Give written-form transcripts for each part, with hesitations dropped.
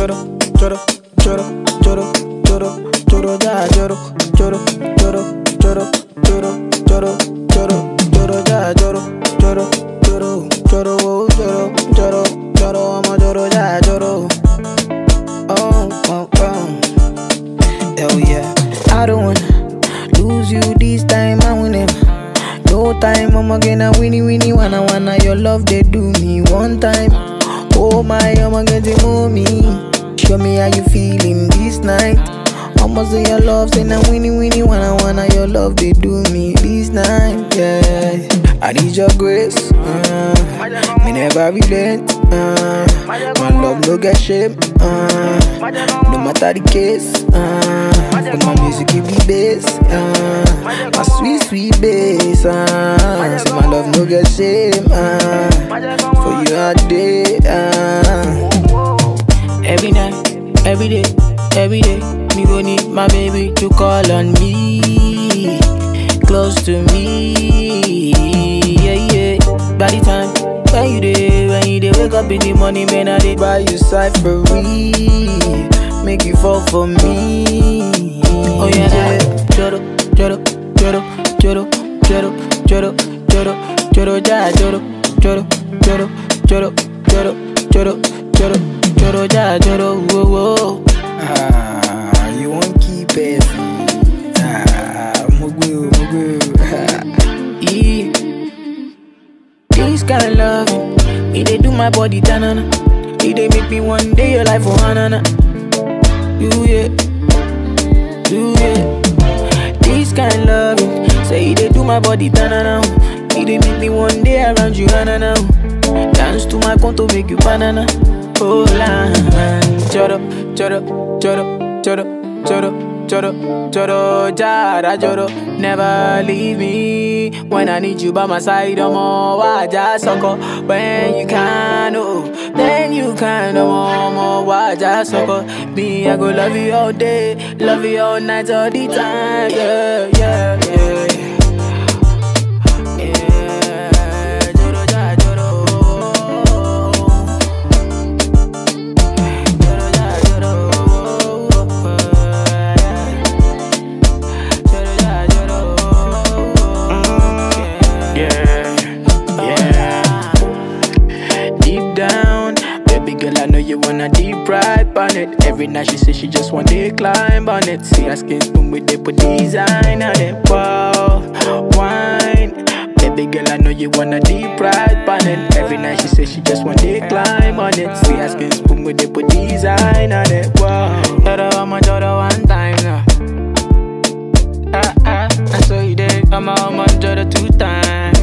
choro, choro, choro, choro, choro, choro, ja, choro, choro, choro, choro, choro, choro, choro, choro, ja, choro, choro, choro, choro, oh, choro, choro, choro, I'm a choro, ja, choro. Oh, oh, oh. Hell yeah. I don't wanna lose you this time, I win him. No time, I'ma get a winnie, wanna your love, they do me one time. Oh my, I'ma get it mommy. Show me how you feeling this night. I'ma say your love, say na winnie, wanna your love, they do me this night, yeah. I need your grace, me never relent, my love no get shame, no matter the case, but my music give me bass, my sweet bass, say my love no get shame, for you all day, Every night, every day, me gon' need my baby to call on me, close to me, yeah. By the time when you dey wake up in the morning, man, I dey buy you cyphery, make you fall for me. Oh yeah, choro, choro, choro, choro, choro, choro, choro, choro, ja, choro, choro, choro, choro, choro, choro, choro, choro, ja, choro, whoa. You won't keep it. Mugu. Yeah. This kind of love, it dey do my body tanana. It dey make me one day your life for hanana. Yeah. This kind of love, say it dey do my body tanana. It dey make me one day around you hanana. Dance to my conto, make you banana. Oh la, choro, choro, choro, choro, choro, choro, choro, jara, choro. Never leave me when I need you by my side. I'm all waja soko. When you can, oh, then you can. I'm all waja soko. Me, I go love you all day, love you all night, all the time. Yeah. Girl, I know you wanna deep ride on it. Every night she say she just want to climb on it. See her skin spoon with the put design on it. Wow, wine. Baby girl, I know you wanna deep ride on it. Every night she say she just want to climb on it. See her skin spoon with the put design on it. Wow, I'ma one time now. I saw you there. I'ma two times.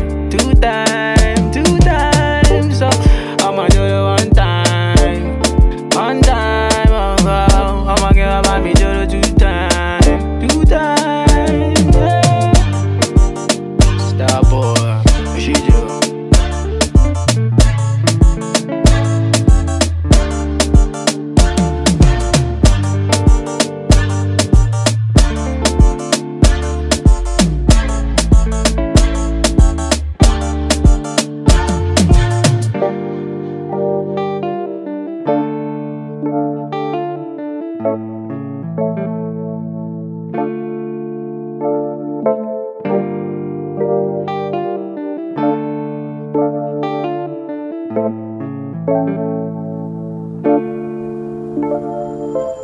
So I'ma one time. One time, I'ma give up me just two times, yeah. Star boy, what she do? Thank you.